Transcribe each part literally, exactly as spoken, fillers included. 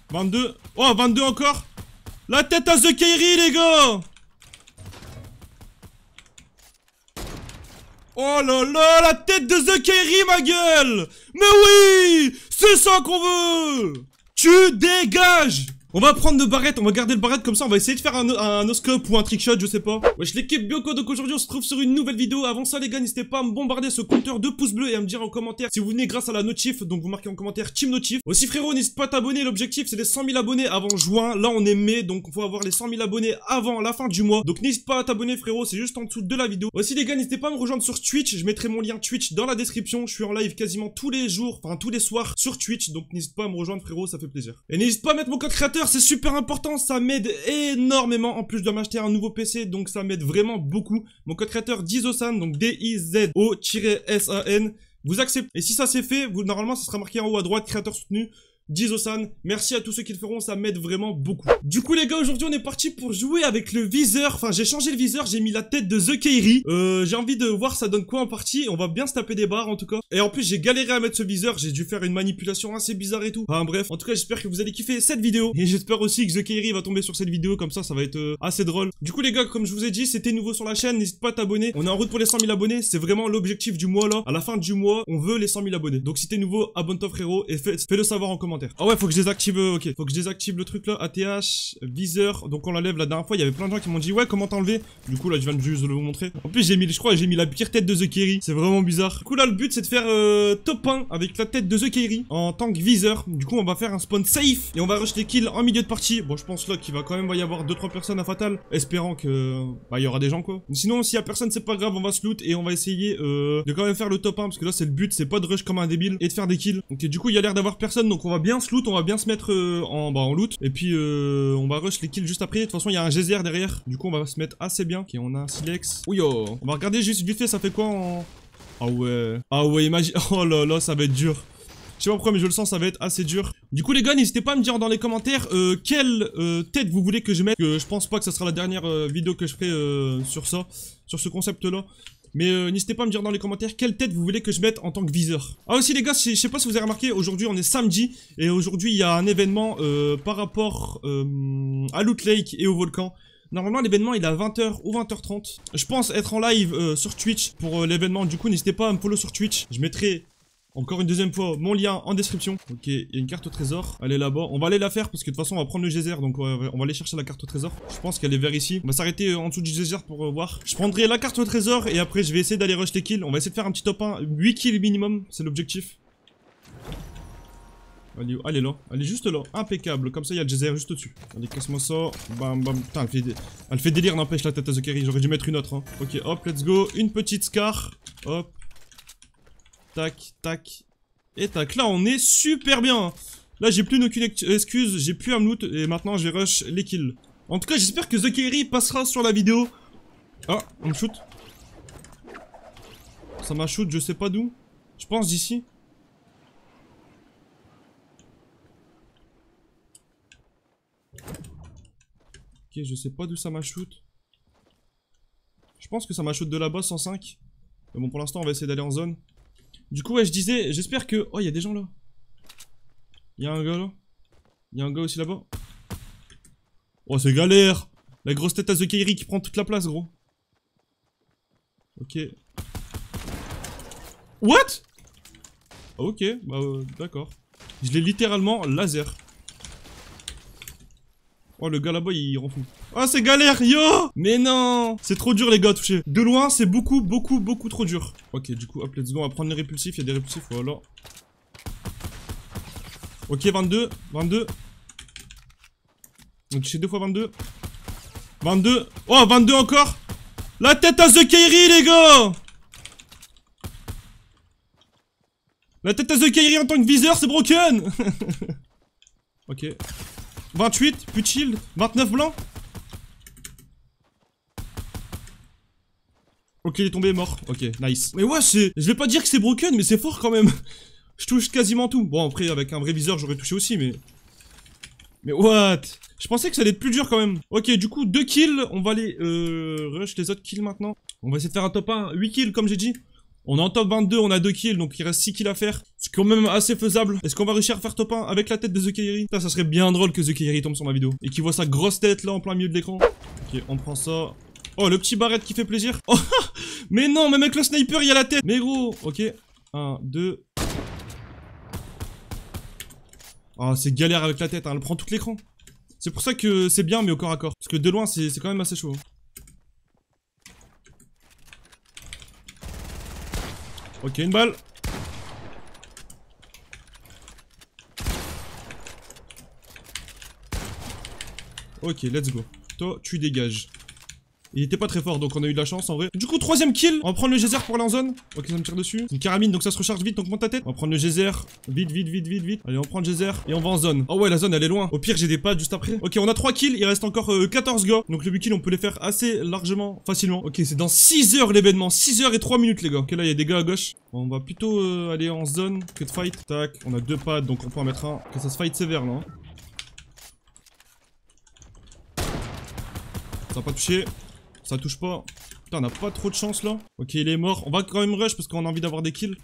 vingt-deux. Oh, vingt-deux encore. La tête à The Kairi, les gars. Oh là là, la tête de The Kairi, ma gueule. Mais oui, c'est ça qu'on veut. Tu dégages. On va prendre de barrette, on va garder le barrette comme ça, on va essayer de faire un, un no-scope ou un trickshot, je sais pas. Wesh l'équipe Bioko, donc aujourd'hui on se trouve sur une nouvelle vidéo. Avant ça les gars, n'hésitez pas à me bombarder ce compteur de pouces bleus et à me dire en commentaire si vous venez grâce à la notif. Donc vous marquez en commentaire Team Notif. Aussi frérot, n'hésite pas à t'abonner, l'objectif c'est les cent mille abonnés avant juin. Là on est mai, donc il faut avoir les cent mille abonnés avant la fin du mois. Donc n'hésite pas à t'abonner frérot, c'est juste en dessous de la vidéo. Aussi les gars, n'hésitez pas à me rejoindre sur Twitch, je mettrai mon lien Twitch dans la description. Je suis en live quasiment tous les jours, enfin tous les soirs sur Twitch. Donc n'hésite pas à me rejoindre frérot, ça fait plaisir. Et n'hésite pas à mettre mon code créateur, c'est super important. Ça m'aide énormément. En plus, je dois m'acheter un nouveau P C, donc ça m'aide vraiment beaucoup. Mon code créateur Dizosan, donc D I Z O S A N. Vous acceptez. Et si ça c'est fait, vous, normalement, ça sera marqué en haut à droite, créateur soutenu. Dizosan, merci à tous ceux qui le feront, ça m'aide vraiment beaucoup. Du coup les gars, aujourd'hui on est parti pour jouer avec le viseur. Enfin j'ai changé le viseur, j'ai mis la tête de The Kairi. Euh, j'ai envie de voir ça donne quoi en partie. On va bien se taper des barres en tout cas. Et en plus j'ai galéré à mettre ce viseur, j'ai dû faire une manipulation assez bizarre et tout. Enfin bref, en tout cas j'espère que vous allez kiffer cette vidéo. Et j'espère aussi que The Kairi va tomber sur cette vidéo, comme ça ça va être euh, assez drôle. Du coup les gars, comme je vous ai dit, c'était nouveau sur la chaîne, n'hésite pas à t'abonner. On est en route pour les cent mille abonnés, c'est vraiment l'objectif du mois là. À la fin du mois, on veut les cent mille abonnés. Donc si t'es nouveau, abonne-toi frérot et fais, fais le savoir en commentaire. Ah ouais, faut que je désactive. Ok, faut que je désactive le truc là, A T H, viseur, donc on l'enlève. La dernière fois il y avait plein de gens qui m'ont dit ouais comment t'enlever. Du coup là je viens de juste le vous montrer. En plus j'ai mis, je crois j'ai mis la pire tête de The Kairi, c'est vraiment bizarre. Du coup là le but c'est de faire euh, top un avec la tête de The Kairi en tant que viseur. Du coup on va faire un spawn safe et on va rush les kills en milieu de partie. Bon je pense là qu'il va quand même y avoir deux trois personnes à fatal, espérant que bah il y aura des gens quoi. Sinon s'il y a personne c'est pas grave, on va se loot et on va essayer euh, de quand même faire le top un parce que là c'est le but, c'est pas de rush comme un débile et de faire des kills. Donc du coup il y a l'air d'avoir personne, donc on va bien se loot, on va bien se mettre euh, en, bah, en loot et puis euh, on va rush les kills juste après. De toute façon il y a un geyser derrière, du coup on va se mettre assez bien. Ok, on a un silex. Oui oh. On va regarder juste vite fait ça fait quoi en... Ah ouais. Ah ouais imagine. Oh là là ça va être dur. Je sais pas pourquoi mais je le sens, ça va être assez dur. Du coup les gars, n'hésitez pas à me dire dans les commentaires euh, quelle euh, tête vous voulez que je mette. Euh, je pense pas que ça sera la dernière euh, vidéo que je ferai euh, sur ça, sur ce concept là. Mais euh, n'hésitez pas à me dire dans les commentaires quelle tête vous voulez que je mette en tant que viseur. Ah aussi les gars, je sais pas si vous avez remarqué, aujourd'hui on est samedi. Et aujourd'hui il y a un événement euh, par rapport euh, à Loot Lake et au volcan. Normalement l'événement il est à vingt heures ou vingt heures trente. Je pense être en live euh, sur Twitch pour euh, l'événement. Du coup n'hésitez pas à me follow sur Twitch. Je mettrai... encore une deuxième fois, mon lien en description. Ok, il y a une carte au trésor. Elle est là-bas. On va aller la faire parce que de toute façon, on va prendre le geyser. Donc, on va aller chercher la carte au trésor. Je pense qu'elle est vers ici. On va s'arrêter en dessous du geyser pour euh, voir. Je prendrai la carte au trésor et après, je vais essayer d'aller rush les kills. On va essayer de faire un petit top un. huit kills minimum, c'est l'objectif. Elle est, elle est là. Elle est juste là. Impeccable. Comme ça, il y a le geyser juste au-dessus. Allez, casse-moi ça. Bam, bam. Putain, elle fait, dé... elle fait délire, n'empêche la tête à The Kairi. J'aurais dû mettre une autre. Hein. Ok, hop, let's go. Une petite scar. Hop. Tac, tac. Et tac, là on est super bien. Là j'ai plus aucune excuse, j'ai plus un loot et maintenant j'ai rush les kills. En tout cas j'espère que The Kairi passera sur la vidéo. Ah, on me shoot. Ça m'a shoot, je sais pas d'où. Je pense d'ici. Ok, je sais pas d'où ça m'a shoot. Je pense que ça m'a shoot de là-bas, cent cinq. Mais bon pour l'instant on va essayer d'aller en zone. Du coup ouais je disais, j'espère que... Oh il y a des gens là. Il y a un gars là. Il y a un gars aussi là-bas. Oh c'est galère. La grosse tête à The Kairi qui prend toute la place gros. Ok. What? Ok, bah euh, d'accord. Je l'ai littéralement laser. Oh le gars là-bas il rend fou. Oh c'est galère yo. Mais non. C'est trop dur les gars à toucher. De loin c'est beaucoup beaucoup beaucoup trop dur. Ok du coup hop let's go, on va prendre les répulsifs. Il y a des répulsifs voilà. Ok vingt-deux. vingt-deux. On a touché deux fois vingt-deux. vingt-deux. Oh vingt-deux encore. La tête à The Kairi les gars. La tête à The Kairi en tant que viseur c'est broken. Ok. vingt-huit, plus de shield, vingt-neuf blanc. Ok, il est tombé mort. Ok, nice. Mais ouais, c'est... Je vais pas dire que c'est broken, mais c'est fort quand même. Je touche quasiment tout. Bon, après, avec un vrai viseur, j'aurais touché aussi, mais... Mais what? Je pensais que ça allait être plus dur quand même. Ok, du coup, deux kills. On va aller euh, rush les autres kills maintenant. On va essayer de faire un top un. huit kills, comme j'ai dit. On est en top vingt-deux, on a deux kills, donc il reste six kills à faire. C'est quand même assez faisable. Est-ce qu'on va réussir à faire top un avec la tête de The Kairi? Putain, ça serait bien drôle que The Kairi tombe sur ma vidéo. Et qu'il voit sa grosse tête là en plein milieu de l'écran. Ok, on prend ça. Oh, le petit barrette qui fait plaisir. Oh, mais non, même avec le sniper, il y a la tête. Mais gros, ok. un, deux. Oh, c'est galère avec la tête, hein. Elle prend tout l'écran. C'est pour ça que c'est bien, mais au corps à corps. Parce que de loin, c'est quand même assez chaud. Ok, une balle. Ok, let's go. Toi, tu dégages. Il était pas très fort, donc on a eu de la chance en vrai. Du coup, troisième kill. On va prendre le geyser pour aller en zone. Ok, ça me tire dessus. C'est une carabine, donc ça se recharge vite, donc monte ta tête. On va prendre le geyser. Vite, vite, vite, vite, vite. Allez, on prend le geyser et on va en zone. Oh ouais, la zone elle est loin. Au pire, j'ai des pads juste après. Ok, on a trois kills. Il reste encore euh, quatorze gars. Donc le huit kills, on peut les faire assez largement, facilement. Ok, c'est dans six heures l'événement. six heures et trois minutes, les gars. Ok, là, il y a des gars à gauche. Bon, on va plutôt euh, aller en zone que de fight. Tac, on a deux pads, donc on peut en mettre un. Que ça se fight sévère, là. Hein. Ça va pas toucher. Ça touche pas. Putain, on a pas trop de chance là. Ok, il est mort. On va quand même rush parce qu'on a envie d'avoir des kills.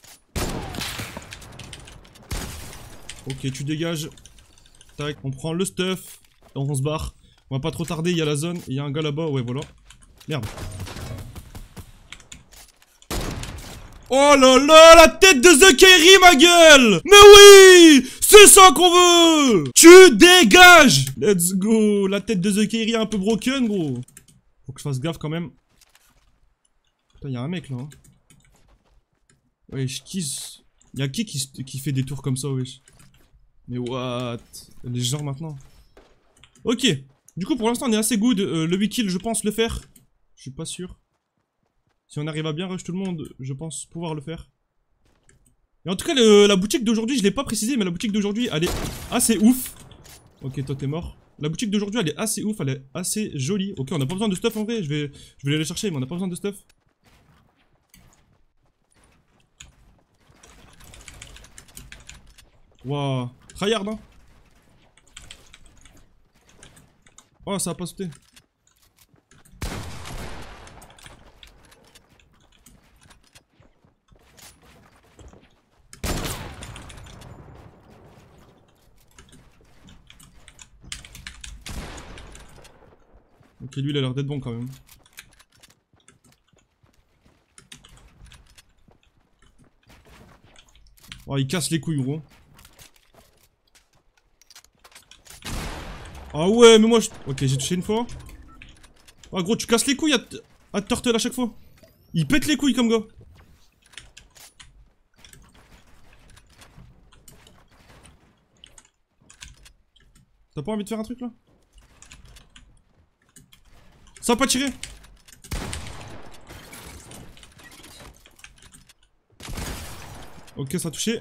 Ok, tu dégages. Tac, on prend le stuff. Et on se barre. On va pas trop tarder, il y a la zone. Il y a un gars là-bas. Ouais, voilà. Merde. Oh là là, la tête de The Kairi, ma gueule! Mais oui! C'est ça qu'on veut! Tu dégages! Let's go! La tête de The Kairi est un peu broken, gros. Faut que je fasse gaffe quand même. Putain, y'a un mec là. Hein. Wesh, qui. Y'a qui, qui qui fait des tours comme ça, wesh? Mais what? Les genres maintenant. Ok. Du coup, pour l'instant, on est assez good. Euh, le huit kills, je pense le faire. Je suis pas sûr. Si on arrive à bien rush tout le monde, je pense pouvoir le faire. Et en tout cas, le, la boutique d'aujourd'hui, je l'ai pas précisé, mais la boutique d'aujourd'hui, elle est assez ouf. Ok, toi t'es mort. La boutique d'aujourd'hui, elle est assez ouf, elle est assez jolie. Ok, on n'a pas besoin de stuff en vrai, je vais, je vais aller chercher, mais on n'a pas besoin de stuff. Waouh, tryhard, hein. Oh, ça a pas sauté. Ok, lui il a l'air d'être bon quand même. Oh, il casse les couilles, gros. Ah ouais, mais moi je... Ok, j'ai touché une fois. Oh, gros, tu casses les couilles à, à te turtle à chaque fois. Il pète les couilles comme gars. T'as pas envie de faire un truc là? Ça a pas tiré. Ok, ça a touché.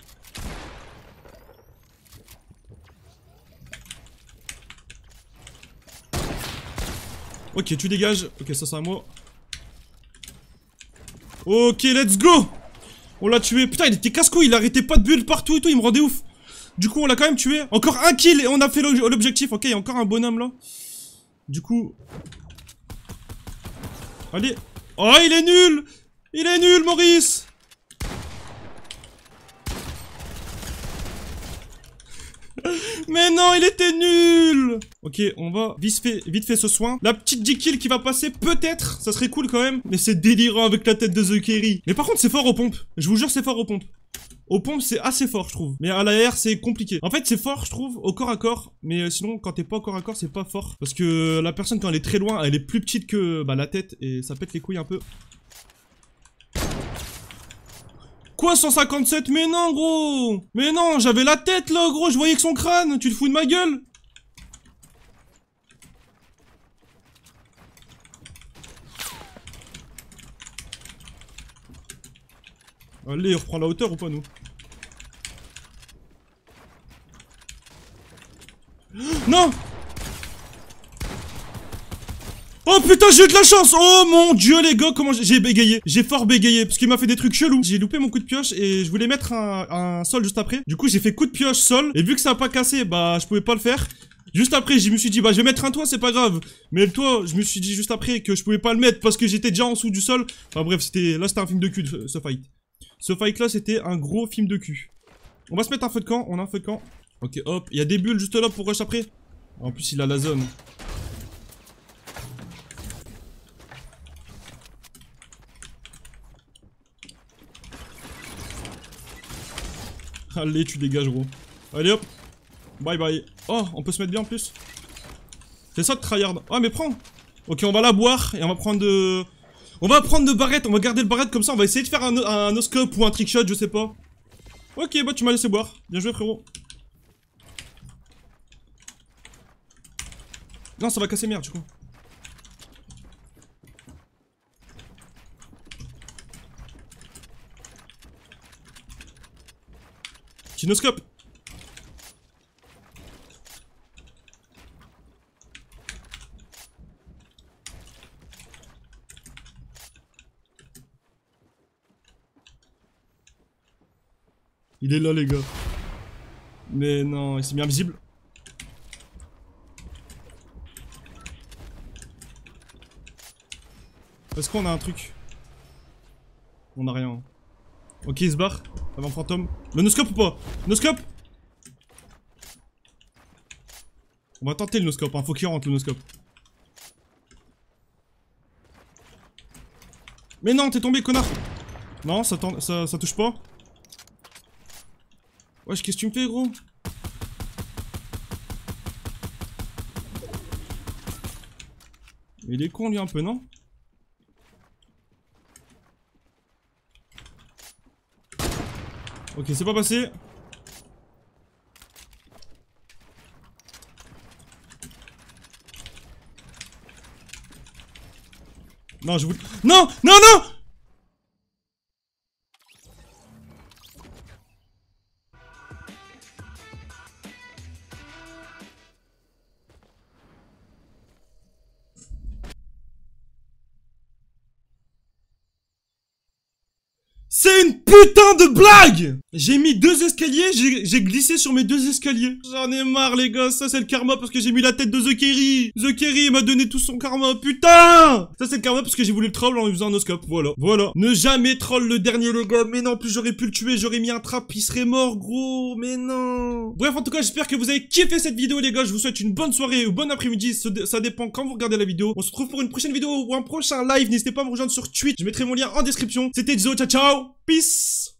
Ok, tu dégages. Ok, ça c'est à moi. Ok, let's go. On l'a tué. Putain, il était casse-couille, il arrêtait pas de bulle partout et tout, il me rendait ouf. Du coup, on l'a quand même tué. Encore un kill et on a fait l'objectif. Ok, il y a encore un bonhomme là. Du coup... Allez. Oh, il est nul. Il est nul, Maurice. Mais non, il était nul. Ok, on va vite fait, vite fait ce soin. La petite dix kills qui va passer, peut-être. Ça serait cool quand même. Mais c'est délirant avec la tête de The Kairi. Mais par contre, c'est fort aux pompes. Je vous jure, c'est fort aux pompes. Aux pompes, c'est assez fort, je trouve. Mais à l'air, c'est compliqué. En fait, c'est fort, je trouve, au corps à corps. Mais euh, sinon, quand t'es pas au corps à corps, c'est pas fort. Parce que la personne, quand elle est très loin, elle est plus petite que bah, la tête. Et ça pète les couilles un peu. Quoi, cent cinquante-sept? Mais non, gros. Mais non, j'avais la tête, là, gros. Je voyais que son crâne. Tu te fous de ma gueule? Allez, on reprend la hauteur ou pas, nous? Non! Oh putain, j'ai eu de la chance! Oh mon dieu, les gars, comment j'ai bégayé? J'ai fort bégayé, parce qu'il m'a fait des trucs chelous. J'ai loupé mon coup de pioche et je voulais mettre un, un sol juste après. Du coup, j'ai fait coup de pioche, sol. Et vu que ça a pas cassé, bah, je pouvais pas le faire. Juste après, je me suis dit, bah, je vais mettre un toit, c'est pas grave. Mais le toit, je me suis dit juste après que je pouvais pas le mettre parce que j'étais déjà en dessous du sol. Enfin bref, c'était, là, c'était un film de cul, ce fight. Ce fight-là, c'était un gros film de cul. On va se mettre un feu de camp, on a un feu de camp. Ok, hop, il y a des bulles juste là pour rush après. En plus, il a la zone. Allez, tu dégages, gros. Allez, hop. Bye bye. Oh, on peut se mettre bien en plus. C'est ça de tryhard. Ah, mais prends. Ok, on va la boire et on va prendre de... On va prendre de barrette, on va garder le barrette comme ça, on va essayer de faire un, un no-scope ou un trickshot, je sais pas. Ok, bah tu m'as laissé boire. Bien joué, frérot. Non, ça va casser merde, du coup. Petit no-scope. Il est là, les gars. Mais non, il s'est mis invisible. Est-ce qu'on a un truc? On a rien. Ok, il se barre. Avant fantôme. Le no-scope ou pas? No-scope? On va tenter le no-scope, hein. Faut qu'il rentre le no-scope. Mais non, t'es tombé, connard. Non, ça, ça, ça touche pas. Wesh, qu'est-ce que tu me fais, gros? Il est con, lui, un peu, non? Ok, c'est pas passé. Non, je voulais... Non! Non, non! C'est une putain de blague! J'ai mis deux escaliers, j'ai glissé sur mes deux escaliers. J'en ai marre, les gars, ça c'est le karma parce que j'ai mis la tête de The Kerry. The Kerry m'a donné tout son karma, putain! Ça c'est le karma parce que j'ai voulu le troll en lui faisant un no-scope, voilà. Voilà. Ne jamais troll le dernier, les gars, mais non, en plus j'aurais pu le tuer, j'aurais mis un trap, il serait mort, gros, mais non. Bref, en tout cas, j'espère que vous avez kiffé cette vidéo, les gars. Je vous souhaite une bonne soirée ou bon après-midi, ça dépend quand vous regardez la vidéo. On se retrouve pour une prochaine vidéo ou un prochain live. N'hésitez pas à me rejoindre sur Twitch, je mettrai mon lien en description. C'était Zo, ciao ciao, peace.